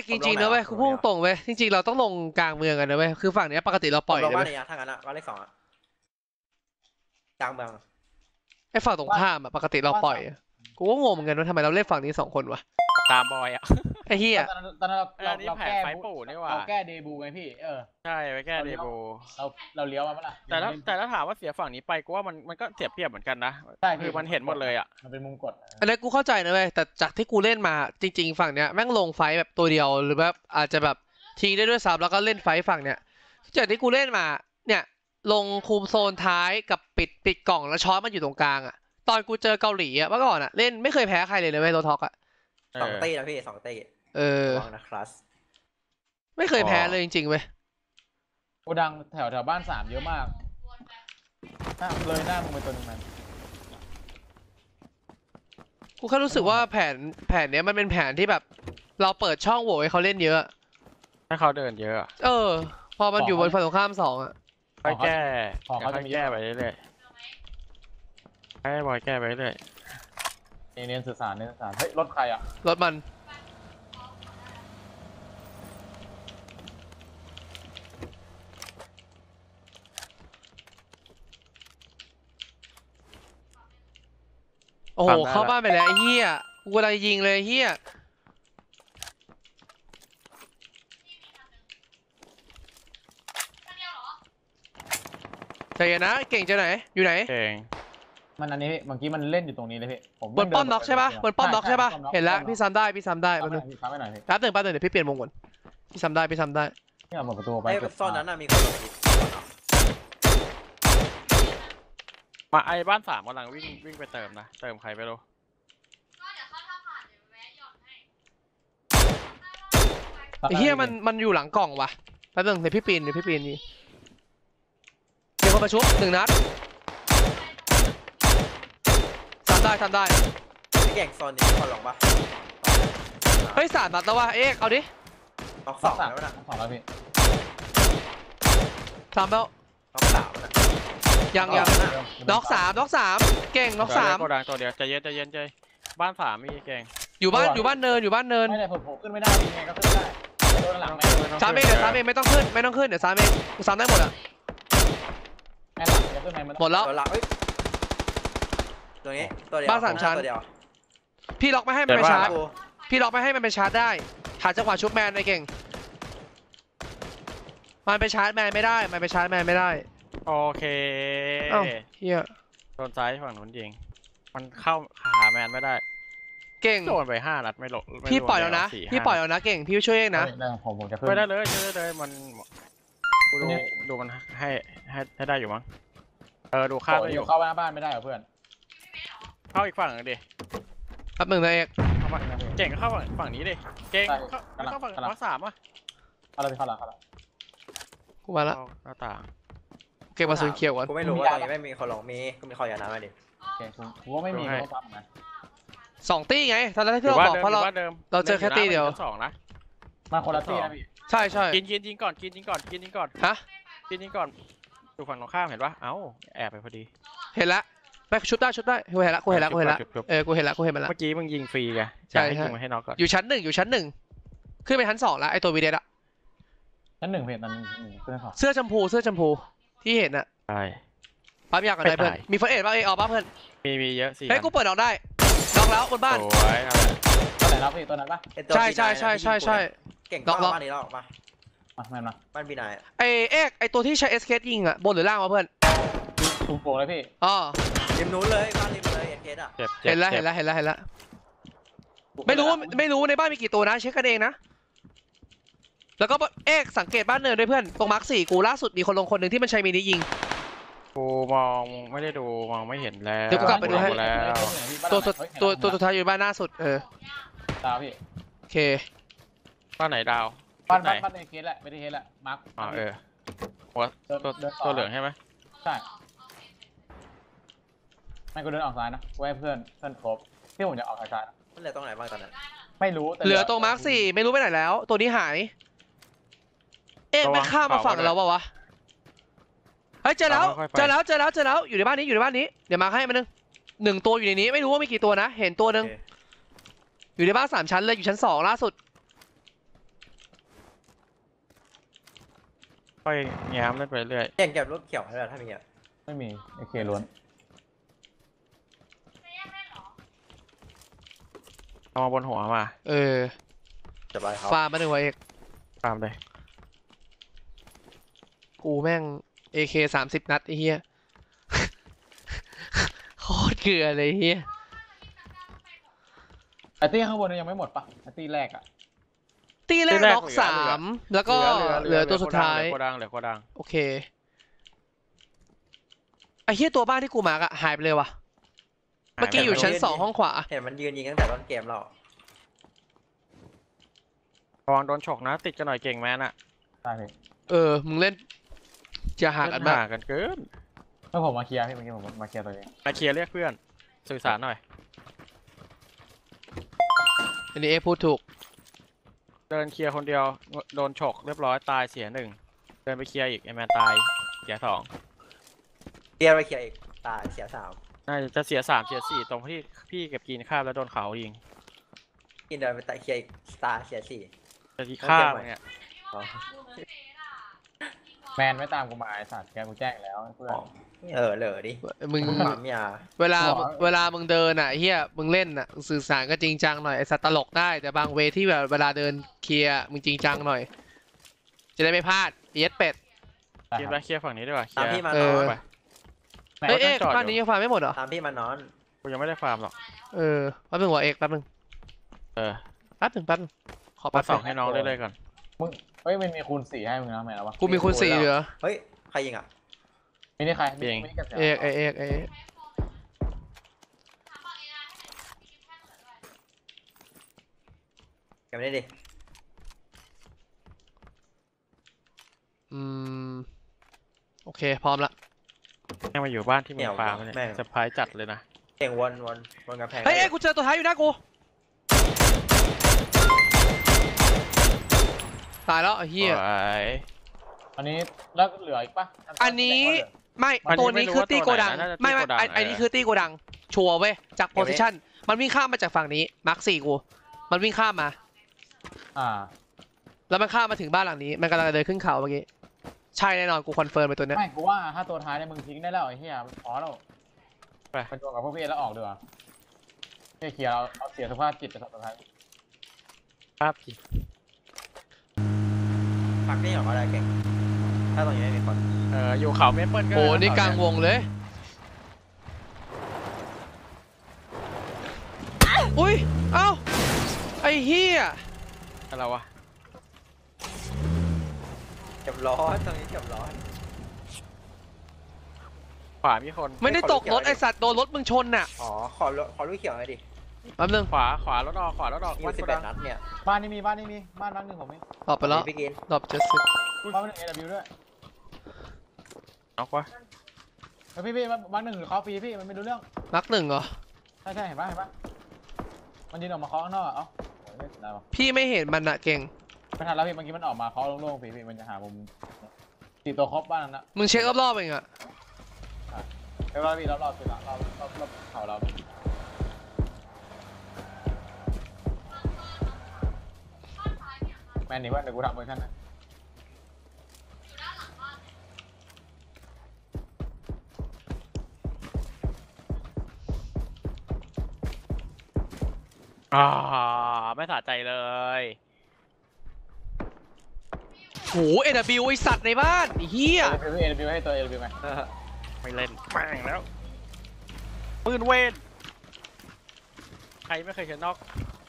จริงๆนะเว้ยกูพูดตรงเว้ยจริงๆเราต้องลงกลางเมืองกันนะเว้ยคือฝั่งเนี้ยปกติเราปล่อยเลยว่าเว้ยในทางนั้นอะว่าเลข2อะกลางเมืองไอ้ฝั่งตรงข้ามอะปกติเราปล่อยกูก็งงเหมือนกันว่าทำไมเราเล่นฝั่งนี้2 คนวะตามบอยอ่ะไอ้เหี้ยตอนนั้นเราแผนแก้ไฟปู่นี่ว่าเราแก้เดบูไงพี่ใช่ไปแก้เดโบเราเลี้ยวมาเมื่อไหร่แต่ถ้าถามว่าเสียฝั่งนี้ไปกูว่ามันก็เสียเปรียบเหมือนกันนะใช่คือมันเห็นหมดเลยอ่ะมันเป็นมุมกดอันนี้กูเข้าใจนะเว้ยแต่จากที่กูเล่นมาจริงๆฝั่งเนี้ยแม่งลงไฟแบบตัวเดียวหรือแบบอาจจะแบบทิ้งได้ด้วยซ้ำแล้วก็เล่นไฟฝั่งเนี้ยจากที่กูเล่นมาเนี่ยลงคุมโซนท้ายกับปิดกล่องแล้วช้อนมันอยู่ตรงกลางอะตอนกูเจอเกาหลีอะเมื่อก่อนอะเล่นไม่เคยแพ้ใครเลยนะเว้ยโรท็อกอะ 2 ตีนะพี่2 ตีลองนะคลาสไม่เคยแพ้เลยจริงๆเว้ยโกดังแถวบ้าน3เยอะมากเลยหน้ามึงไปตัวนึงมันกูแค่รู้สึกว่าแผนเนี้ยมันเป็นแผนที่แบบเราเปิดช่องโหว่ให้เขาเล่นเยอะให้เขาเดินเยอะพอมันอยู่บนฝั่งตรงข้าม2อะไปแก้แก้ไปเรื่อยๆให้บอยแก้ไปเรื่อยเน้นสื่อสารเฮ้ยรถใครอ่ะรถมันโอ้โหเข้าบ้านไปแล้วไอ้เหี้ยกูกำลังยิงเลยไอ้เหี้ยใจเย็นนะเก่งจะไหนอยู่ไหนเก่งมันอันนี้เมื่อกี้มันเล่นอยู่ตรงนี้เลยพี่บนป้อมน็อกใช่ปะบนป้อมน็อกใช่ปะเห็นแล้วพี่ซ้ำได้แป๊บนึงแป๊บนึงเดี๋ยวพี่เปลี่ยนวงก่อนพี่ซ้ำได้นี่เอาหมดประตูไปซ่อนนั้นน่ะมีคนมาไอ้บ้าน3กำลังวิ่งไปเติมนะเติมใครไปรู้ไอ้เหี้ยมันอยู่หลังกล่องวะแป๊บนึงเดี๋ยวพี่ปีนนี่เดี๋ยวคนมาชุบ1 นัดทำได้พี่เก่งโซนนี้คนลงปะเฮ้ย3 นัดแล้ววะเอ๊ะเอาดิน็อก2แล้วนะ 2แล้วพี่ 3แล้วน็อก3นะยังน็อก3เก่งน็อก3 โกดังตัวเดียวใจเย็นใจบ้าน3มีเก่งอยู่บ้านเนินไม่ได้ผมขึ้นไม่ได้ยังไงก็ขึ้นไม่ได้โดนหลัง 3 เองเดี๋ยว3 เองไม่ต้องขึ้นเดี๋ยว3 เองกูซ้ำได้หมดอะหมดแล้วตัวนี้ตัวเดียวบ้าน3 ชั้นพี่ล็อกไม่ให้มันไปชาร์จได้หาจังหวะชุบแมนไอ้เก่งมันไปชาร์จแมนไม่ได้โอเคเฮียโดนซ้ายฝั่งนู้นยิงมันเข้าหาแมนไม่ได้เก่งโดนไป5 นัดไม่หลบพี่ปล่อยแล้วนะเก่งพี่ช่วยเองนะผมจะขึ้นไม่ได้เลยมันดูมันให้ได้อยู่มั้งดูค่าไปอยู่เข้าบ้านไม่ได้เหรอเพื่อนเข้าอีกฝั่งดิแป๊บนึงนะเอกเก่งเข้าฝั่งนี้ดิเก่งเข้าฝั่งน็อก3อ่ะเข้าแล้วกูมาแล้วหน้าต่างเก็บมาซูนเขียวก่อนกูไม่รู้ว่าตอนนี้ไม่มีคนลงกูมีคอยยาน้ำมาดิกูว่าไม่มีเขาทำนะ 2 ตีไงตอนแรกที่เราบอกเพราะเราเจอแค่ตีเดียว 2นะมาคนละตีนะพี่ใช่กินก่อนฮะกินก่อนดูฝั่งตรงข้ามเห็นปะเอ้าแอบไปพอดีเห็นละไปชุดได้กูเห็นละกูเห็นมันละเมื่อกี้มึงยิงฟรีไงใช่ยิงมาให้น็อกก่อนอยู่ชั้น 1ขึ้นไปชั้น 2แล้วไอตัววีเดอะชั้น 1เพจนั้นเสื้อชมพูที่เห็นอะใช่ปั๊มยากันได้เพื่อนมีเฟิร์สเอ็ดป่ะออกป่ะเพื่อนมีเยอะสิเฮ้ยกูเปิดออกได้น็อกแล้วบนบ้านสวยตัวไหนรับพี่ตัวนั้นปะใช่เก่งน็อกบ้านนี้แล้วมาบ้านพี่นายไอตัวที่ใช้เอสเคยิงอะบนหรือล่างวะเพื่อนถูกโป่งเลยพี่ริมนู้นเลยบ้านริมเลยเอสเคอ่ะเห็นแล้วไม่รู้ในบ้านมีกี่ตัวนะเช็คกันเองนะแล้วก็สังเกตบ้านเนินด้วยเพื่อนตรงมาร์ค4กูล่าสุดมีคนลงคนหนึ่งที่มันใช้มินิยิงกูมองไม่ได้ดูมองไม่เห็นแล้วเดี๋ยวกูกลับไปดูให้ตัวสุดท้ายอยู่บ้านหน้าสุดดาวพี่โอเคบ้านไหนดาวบ้านในเคสแหละไม่ได้เคสแหละมาร์คหัวตัวเหลืองใช่ไหมใช่ไม่กูเดินออกซ้ายนะกูให้เพื่อนครบที่ผมจะออกซ้ายมันเหลือตรงไหนบ้างตอนนั้นไม่รู้เหลือตรงมาร์ค4ไม่รู้ไปไหนแล้วตัวนี้หายไม่ข้ามมาฝั่งเราป่าวะเฮ้ยเจอแล้วอยู่ในบ้านนี้เดี๋ยวมาให้มัน1 ตัวอยู่ในนี้ไม่รู้ว่ามีกี่ตัวนะเห็นตัวนึงอยู่ในบ้าน3 ชั้นเลยอยู่ชั้น2ล่าสุดค่อยแง้มเล่นไปเรื่อยเก่งเก็บรูปเขียวให้เราถ้ามีอ่ะไม่มีไอเคล้วนเอามาบนหัวมาเออจะไปเขาฟาร์มมาหนึ่งวะเอกตามเลยกูแม่ง AK 30 นัดไอ้เหี้ย โคตรเกลือเลยไอ้เหี้ยไอตี้ข้างบนยังไม่หมดปะไอตี้แรกอะตีแรกน็อก3แล้วก็เหลือตัวสุดท้ายเหลือโกดังเหลือโกดังโอเคไอ้เหี้ยตัวบ้านที่กูมาร์กอะหายไปเลยว่ะ เมื่อกี้อยู่ชั้น2ห้องขวาเห็นมันยืนยิงตั้งแต่ต้นเกมเราระวังโดนฉกนะ ติดกันหน่อยเก่งแมนอะใช่พี่มึงเล่นจะหากันมากกันเกินเมื่อผมมาเคลียร์พี่เมื่อกี้ผมมาเคลียร์ตัวนี้มาเคลียร์เรียกเพื่อนสื่อสารหน่อยอันนี้เอพูดถูกเดินเคลียร์คนเดียวโดนฉกเรียบร้อยตายเสีย1เดินไปเคลียร์อีกไอแมนตายเสีย2 เกียร์ไปเคลียร์อีกตายเสีย3 น่าจะเสีย3เสีย4ตรงที่พี่เก็บกินข้าวแล้วโดนเขายิงกินเดินไปเคลียร์อีกตายเสีย4 จะที่ข้าวเนี่ยอ๋อแมนไม่ตามกูมาไอสัตว์แกกูแจ้งแล้วเพื่อนเหลอดิมึงปั๊มยาเวลาหรอเวลามึงเดินอ่ะเฮียมึงเล่นอ่ะมึงสื่อสารก็จริงจังหน่อยไอสัตว์ตลกได้แต่บางเวที่แบบเวลาเดินเคลียร์มึงจริงจังหน่อย จะได้ไม่พลาดเอสเป็ดใช่เคลียร์คไปรับเคลียร์ฝั่งนี้ดีกว่าเคตามลีพี่ยร์มานเอออนไปเฮ้ยเอกจอดอยู่บ้านนี้ยังฟาร์มไม่หมดเหรอตามพี่มานอนกูยังไม่ได้ฟาร์มหรอกแป๊บนึงวะเอกแป๊บนึงเออแป๊บนึงขอมาแป๊บส่นึองงให้น้องเรื่อยๆก่อนมึงเฮ้ยมันมีคูณ4ให้มึงนะแมนเอาปะกูมีคุณ4เหลือเฮ้ยใครยิงอ่ะไม่ได้ใครเองไม่ได้กระเสียเอกเก็บไม่ได้ดิโอเคพร้อมละแม่งมาอยู่บ้านที่มีฟาร์มเนี่ยเซอร์ไพรส์จัดเลยนะเก่งวนกระแพงเฮ้ยเอกกูเจอตัวท้ายอยู่หน้ากูตายแล้วไอ้เหี้ยโอ้ยอันนี้แล้วเหลืออีกปะอันนี้ไม่อันนี้ตัวนี้คือตีโกดังไม่รู้ว่าตัวไหนนะน่าจะตีไม่โกดังอันนี้คือตีโกดังชัวร์เว้ยจากโพซิชันมันวิ่งข้ามมาจากฝั่งนี้มาร์ค4กูมันวิ่งข้ามมาอ่าแล้วมันข้ามมาถึงบ้านหลังนี้มันกำลังจะเดินขึ้นเขาเมื่อกี้ใช่แน่นอนกูคอนเฟิร์มไปตัวเนี้ยไม่กูว่าถ้าตัวท้ายเนี่ยมึงทิ้งได้แล้วไอ้เหี้ยพอแล้วไปไปตัวกับพวกพี่แล้วออกดีกว่าไม่เคลียร์เราเสียสภาพจิตไปตัวท้ายภาพผิดปักนี่ออกอะไรเก่งถ้าตรงนี้ไม่มีคนอยู่เขาเมเปิลก็โอ้ได้ะนี่กลางวงเลยอุ้ยเอ้าไอ้เหี้ยอะไรวะเก็บร้อนตรงนี้เก็บร้อนขวามีคนไม่ได้ตกรถไอสัตว์โดนรถมึงชนน่ะอ๋อขอลูกเขียวหน่อยดิแป๊บนึงขวารถออกมีวัดโกดัง 18 นัดเนี่ยบ้านนี้มีบ้านรักหนึ่งผมมีตอบไปแล้วพี่กินตอบ70 บ้านหนึ่ง AW ด้วยน็อกวะแล้วพี่บ้านหนึ่งเขาฟรีพี่มันไม่รู้เรื่องมัก1เหรอใช่เห็นปะมันยืนออกมาเคาะข้างนอกเอ้าไม่ได้ปะพี่ไม่เห็นมันอะเก่งไม่ทันแล้วพี่เมื่อกี้มันออกมาเคาะโล่งๆพี่มันจะหาผมตีตัวครบบ้านนั้นนะมึงเช็ครอบๆเองอะไปว่าพี่รอบๆสุดละรอบเขาเราแมนนี่ว่าเดี๋ยวกูทำเวอร์ชันนะไม่สะใจเลยโห AW ไอสัตว์ในบ้านไอ้เหี้ยเอลบิวให้ตัวเอลบิวไหมไม่เล่นแม่งแล้วปืนเวทใครไม่เคยเห็นนอก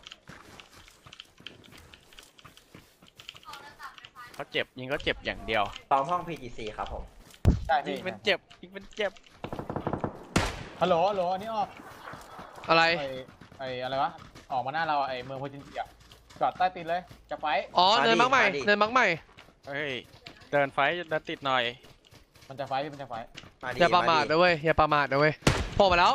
เขาเจ็บยิงก็เจ็บอย่างเดียวตองห้อง PGC ครับผมใช่ยิพี่งเป็นเจ็บยิงเป็นเจ็บฮัลโหลอันนี้ออกอะไรไออะไรวะออกมาหน้าเราไอเมืองโพจินจิอ่ะจอดใต้ตีนเลยจะไฟอ๋อเนินมักใหม่มาดิเนินมักใหม่เฮ้ยเดินไฟเดินติดหน่อยมันจะไฟพี่มันจะไฟมาดิอย่าประมาทนะเว้ยอย่าประมาทนะเว้ยโผล่มาแล้ว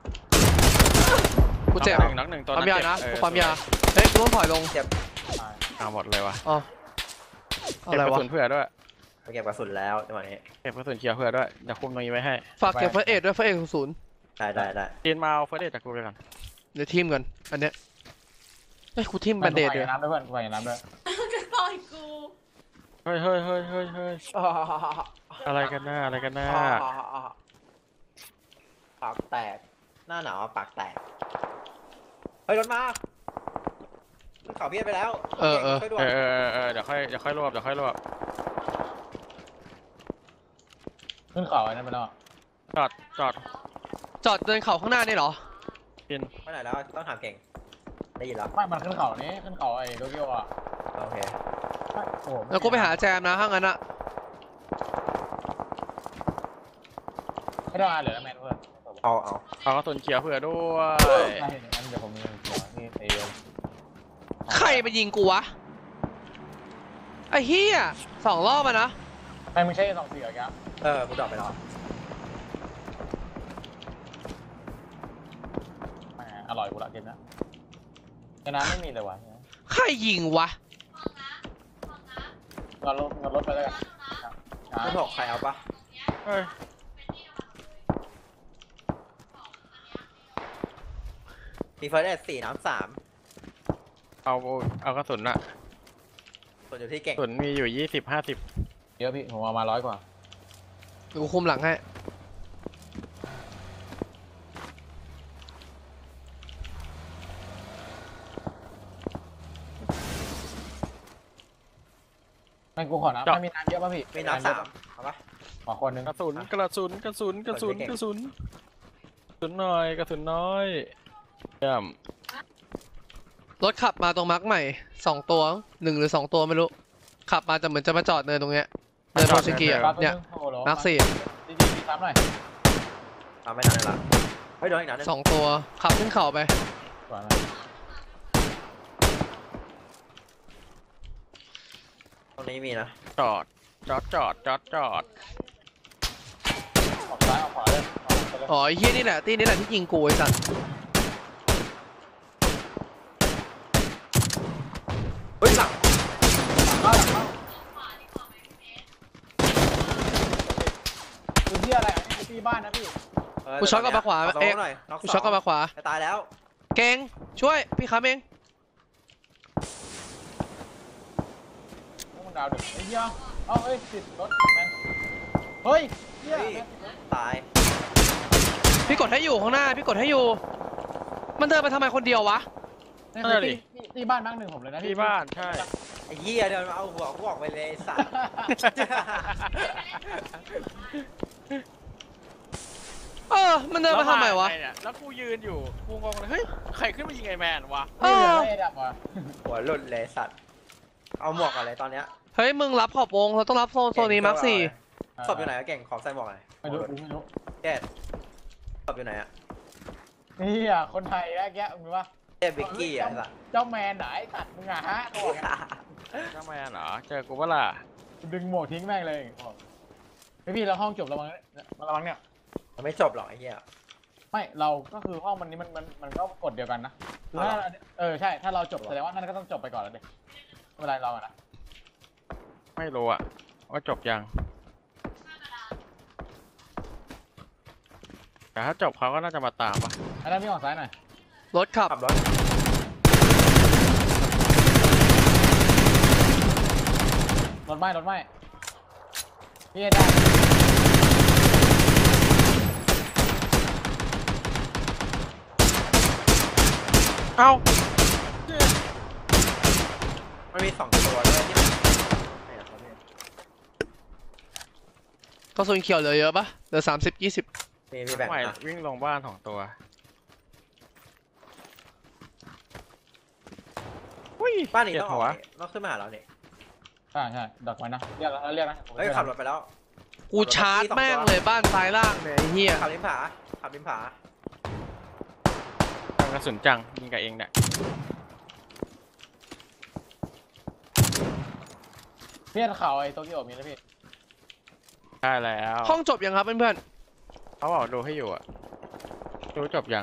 กูเจ็บน็อกหนึ่งตัวความนั้นยาเจ็บนะเออความยาเฮ้ยกูต้องถอยลงเอาหมดเลยวะอ๋ออะเก็บไรกระวะสุนเผื่อด้วยไปเก็บกระสุนแล้วจังหวะนี้เก็บกระสุนเขียวเผื่อด้วยเดี๋ยวคุมตรงนี้ไว้ให้ฝากเก็บเฟิร์สเอ็ดด้วยเฟิร์สเอ็ดศูนย์ได้จีนมาเอาเฟิร์สเดจากกูไปก่อนเดี๋ยวทีมก่อนอันเนี้ยเฮ้ยกูทีมแบนเดดเลเลย ยน้ำด้วยเพื่อนกูไปน้ำด้วยจะต่อยกูเฮ้ยอะไรกันหน้าอะไรกันหน้าปากแตกหน้าหนาวปากแตกเฮ้ยรถมาขึ้นเขาเพี้ยนไปแล้วช่วยด่วนเดี๋ยวค่อยรวบเดี๋ยวค่อยรวบขึ้นเขาไอ้นั่นไปแล้วจอดจอดเดินเขาข้างหน้านี่เหรอกินไปไหนแล้วต้องถามเก่งได้ยินแล้วไม่มันขึ้นเขานี้ขึ้นเขาไอ้โตเกียวอ่ะโอเคโอ้โหแล้วกูไปหาแจมนะถ้างั้นอะไม่ได้เหลือแมนเพื่อนเอากระสุนเขียวเผื่อด้วยใช่งั้นเดี๋ยวผมมีนี่ไอ้ใครมายิงกูวะไอ้เฮีย2 รอบอะนะไม่มึงใช่2-4เหรอครับกูดรอปไปแล้วแหมอร่อยกูละเกมนะชนะไม่มีเลยวะใครยิงวะเงินรถไปแล้วกันไม่บอกใครเอาปะเฮ้ยมีเฟิร์สเอด4 น้ำเอากระสุนอะ 3ส่วนอยู่ที่กเก่งระสุนมีอยู่20-50 เยอะพี่ผมเอามา100 กว่ากูคุมหลังให้ไม่กูขอน้ำไม่มีน้ำเยอะป่ะพี่มีน้ำ 3เอาปะขอคนหนึงกระสุนน้อยเยี่ยมรถขับมาตรงมาร์กใหม่2 ตัว1 หรือ 2 ตัวไม่รู้ขับมาจะเหมือนจะมาจอดเนินตรงเนี้ยเนินโทชิกิอะเนี่ยมาร์ก4 ดีๆซ้ำหน่อยเอาไม่ทันเลยละเฮ้ยโดนอีกนัดนึง 2 ตัวขับขึ้นเขาไปก่อนนะตรงนี้มีนะจอดออกซ้ายออกขวาเลยออกไปเลยอ๋อไอ้เฮียนี่แหละตีนี่แหละที่ยิงกูไอ้สัตว์เฮ้ยหลังเข้าคือที่อะไรอันนี้ตีบ้านนะพี่กูช็อตกับมาขวาเอ๊ะเอ๊ะหน่อยน็อกกูช็อตกับมาขวาจะตายแล้วเก่งช่วยพี่ค้ำเองพวกมึงดาวดึกไอ้เหี้ยเอาเฮ้ยติดรถแมนเฮ้ยเหี้ยเฮ้ยแมนตายพี่กดให้อยู่ข้างหน้าพี่กดให้อยู่ มันเดินไปทำไมคนเดียววะนี่คือตีบ้านมั้งหนึ่งผมเลยนะที่บ้านใช่ไอ้เหี้ยเดินมาเอาหัวกูออกไปเลยไอ้สัตว์มันเดินมาทำไมวะแล้วกูยืนอยู่กูงงเลยเฮ้ยใครขึ้นมายิงไอ้แมนวะเออไอ้ดับว่ะหัวหลุดเลยสัตว์เอาหมวกอะไรตอนเนี้ยเฮ้ยมึงรับขอบวงเราต้องรับโซนนี้มาร์ค4 ศพอยู่ไหนอะเก่งขอใส่หมวกหน่อยไม่รู้ไม่รู้เจ็ดศพอยู่ไหนอะนี่อ่ะคนไทยแยกมึงว่าเจ็ดบิกกี้อะสัตว์เจ้าแมนไหนตัดมึงอ่ะฮะตัวเจ้าแมนเหรอเจอกูปะล่ะดึงหมวกทิ้งแม่งเลยพี่แล้วห้องจบระวังเนี่ยมันไม่จบหรอกไอ้เหี้ยไม่เราก็คือห้องมันนี้มันก็กฎเดียวกันนะคือถ้าใช่ถ้าเราจบแสดงว่านั่นก็ต้องจบไปก่อนแล้วดิไม่เป็นไรเราอะนะไม่รู้อะว่าจบยังแต่ถ้าจบเขาก็น่าจะมาตามปะอันนั้นพี่ออกซ้ายหน่อยรถขับขับรถรถไหม้พี่ได้เอ้ามันมี2 ตัวด้วยที่มันนี่นะครับพี่กระสุนเขียวเหลือเยอะปะเหลือ30-20 มีแบ่งใหม่นะวิ่งลงบ้าน2 ตัวอุ้ยบ้านนี้เจ็ต้บองอหัอวกต้องขึ้นมาหาเราเนี่ยใช่ดักไว้นะเรียกนะเฮ้ยขับรถไปแล้วกูชาร์จแม่งเลยบ้านซ้ายล่างเนี่ยไอ้เหี้ยขับริมผาขับริมผาทางกระสุนจังยิงกับเองเนี่ยพี่ข่าวไอ้โตเกียวมีนะพี่ได้แล้วห้องจบยังครับเพื่อนเขาบอกดูให้อยู่อะดูจบยัง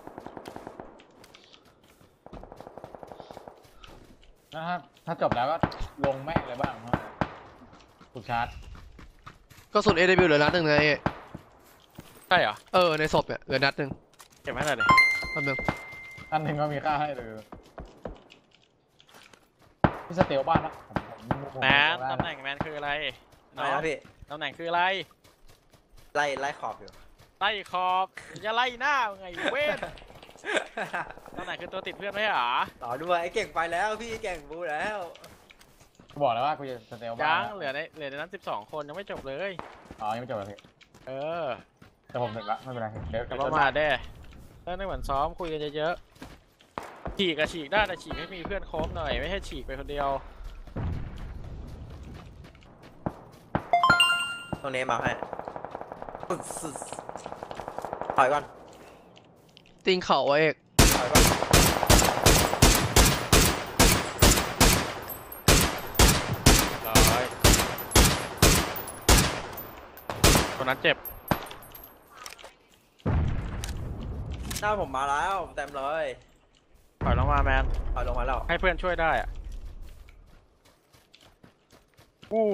นะครับถ้าจบแล้วก็ลงแม่งเลยบ้างถูกชาร์จๆกระสุน AW เหลือนัดหนึ่งนะเอใช่เหรอในศพเนี่ยเหลือนัดหนึ่งเก็บให้หน่อยดิแป๊บนึงอันหนึ่งก็มีค่าให้เลยพี่สเตลบ้านนะแมนตำแหน่งแมนคืออะไรอะไรนะพี่ตำแหน่งคืออะไรไล่ขอบอยู่ไล่ขอบอย่าไล่หน้าไงเว้นตำแหน่งคือตัวติดเพื่อนไม่ใช่หรอต่อด้วยไอ้เก่งไปแล้วพี่เก่งบูแล้วกูบอกแล้วว่ากูจะสเตลบ้ายังงเหลือในนั้น12 คนยังไม่จบเลยอ๋อยังไม่จบเลยพี่เออแต่ผมถึงละไม่เป็นไรเดี๋ยวแต่ประมาทได้เล่นได้เหมือนซ้อมคุยกันเยอะๆฉีกอะฉีกได้แต่ฉีกให้มีเพื่อนโค้งหน่อยไม่ให้ฉีกไปคนเดียวตรงนี้มาให้ถอยก่อนตีนเข่าไว้เอกถอยก่อนร้อยคนนั้นเจ็บหน้าผมมาแล้วเต็มเลยถอยลงมาแมนถอยลงมาแล้วให้เพื่อนช่วยได้อะอู้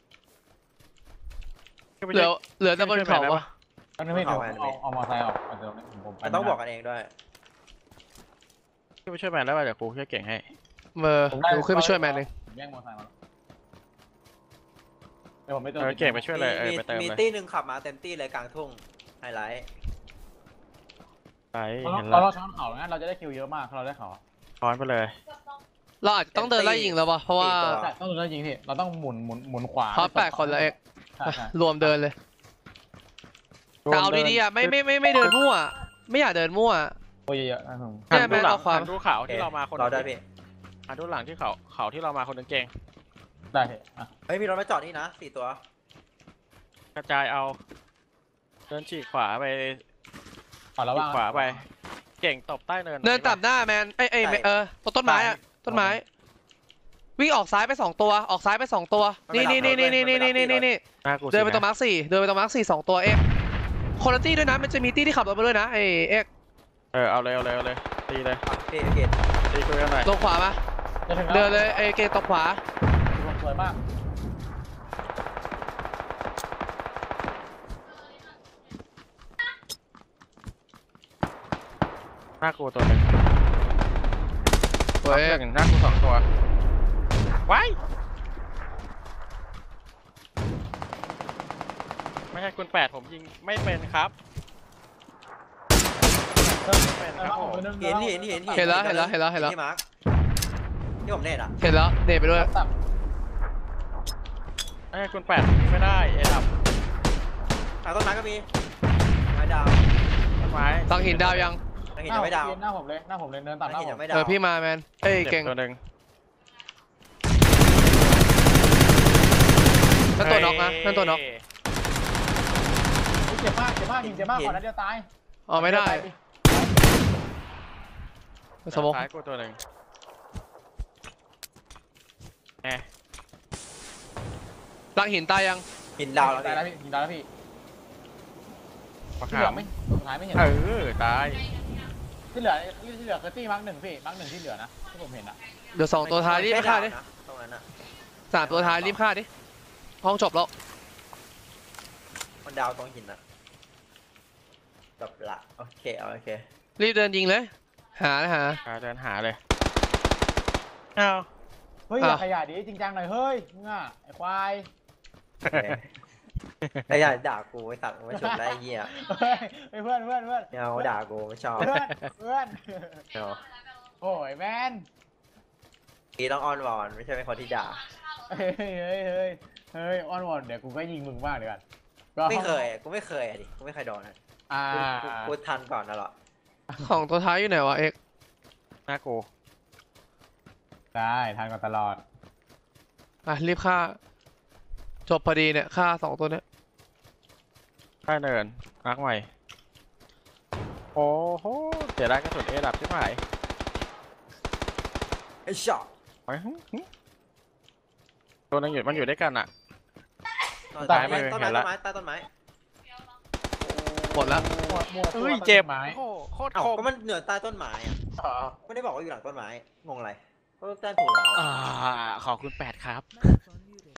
ขึ้นไปเหลืช่อวยเหลือแต่บนเขาปะตอนนี้ไม่เดี๋ยวเอามอไซค์ออกเดี๋ยวผมไปมันต้องบอกกันเองด้วยขึ้นไปช่วยแมนได้ป่ะเดี๋ยวกูช่วยเก่งให้ดูขึ้นไปช่วยแมนเลยแย่งมอไซค์มาเดี๋ยวผมไปเติมเก่งไปช่วยเลยไปเติมมีเลยตี้หนึ่งขับมาเต็มตี้เลยกลางทุ่งไฮไลท์ไปเราเห็นเราแล้วช้อนเขางั้นเราจะได้คิวเยอะมากเราได้เขาช้อนไปเลยเราอาจจะต้องเดินไล่ยิงแล้วปะเพราะว่าใช่ต้องเดินยิงพี่เราต้องหมุนขวาเขา8 คนแล้วเอกใช่ใช่รวมเดินเลยแต่เอาดีๆอ่ะไม่เดินมั่ว ไม่อยากเดินมั่วโอ้ยเยอะๆนะผมหันแม่ดูหลังเอาความหันดูเขาที่เรามาคนเราได้พี่หันดูหลังที่เขาที่เรามาคนหนึงเก่งได้พี่อ่ะเฮ้ยมีรถมาจอดนี่นะ4 ตัวกระจายเอาเดินฉีกขวาไปขอระฉีวักงขวาไป เก่งตบใต้เนินเดินตัดหน้าแมนต้นไม้อ่ะต้นไม้ วิ่งออกซ้ายไป2 ตัวออกซ้ายไป2 ตัวนี่เดินไปตรงมาร์ค4เดินไปตรงมาร์ค4 2 ตัวเอกคนละตี้ด้วยนะมันจะมีตี้ที่ขับรถมาด้วยนะไอเอกเอาเลยตีเลยพี่เกตตีคุยกันหน่อยตรงขวามาจะถึงเดินเลยไอเกตตกขวาสวยมากหน้ากูตัวหนึ่งเว้ยหนึ่งหน้ากู2 ตัวไว้ไม่ใช่คุณ8ผมยิงไม่เป็นครับไม่เป็นครับผมเห็นที่มาร์คที่ผมเน็ตอ่ะเห็นแล้วเดทไปด้วยตับไม่ใช่คุณ8ยิงไม่ได้เอ็ดับต้นไม้ก็มีไม้ดาวต้นไม้ตังหินดาวยังตั้งหินยังไม่ดาวหน้าผมเลยเดินตัดหตั้น้างหินผยัมงไม่ดาวพี่มาแมนเอ้ยเก่งตัวหนึ่งนั่นตัวน็อกนะนั่นตัวน็อกเจ็บมากยิงเจ็บมากก่อนนั้นเดียวตายอ๋อไม่ได้สมองซ้ายกูตัวหนึ่งแหมตังหินตายยังหินดาวแล้วตายแล้วพี่พี่ยิงตายแล้วพี่มะที่ขาเหลือมไม่สุดท้ายไม่เห็นตายที่เหลือคือตี้มาร์ค 1พี่มาร์ค 1ที่เหลือนะที่ผมเห็นนะเดี๋ยว2 ตัวท้ายรีบฆ่าดิตรงนั้นอ่ะ 3 ตัวท้ายรีบฆ่าดิห้องจบแล้วมันดาวตรงหินอ่ะจบละโอเครีบเดินยิงเลยหาเดินหาเลยอ้าวเฮ้ยอย่าขยะดิจริงจังหน่อยเฮ้ยมึงอ่ะไอ้ควายไอ้อย่าด่ากูไอ้สัตว์ไม่ชมได้เหี้ยเฮ้ยเพื่อนเอาด่ากูไม่ชอบเพื่อนเอาโอ้ยแมนพี่ต้องอ้อนวอนไม่ใช่เป็นคนที่ด่าเฮ้ยอ้อนวอนเดี๋ยวกูก็ยิงมึงบ้างเดี๋ยวกันไม่เคยกูไม่เคยดิกูไม่เคยโดนกูทันก่อนตลอดของตัวท้ายอยู่ไหนวะเอกหน้ากูได้ทานก่อนตลอดรีบฆ่าจบพอดีเนี่ยฆ่า2 ตัวเนี้ยใต้เนินมาร์กใหม่โอ้โหเสียดายกระสุนดับใช่ไหมไอ้ช็อตตัวนึงอยู่มันอยู่ด้วยกันอ่ะใต้ต้นไม้หมดแล้วเฮ้ยเจ็บโอ้โคตรเอ้าคมก็มันเหนือใต้ต้นไม้อ่ะไม่ได้บอกว่าอยู่หลังต้นไม้งงอะไรก็แจ้งถูกแล้วขอบคุณ8ครับ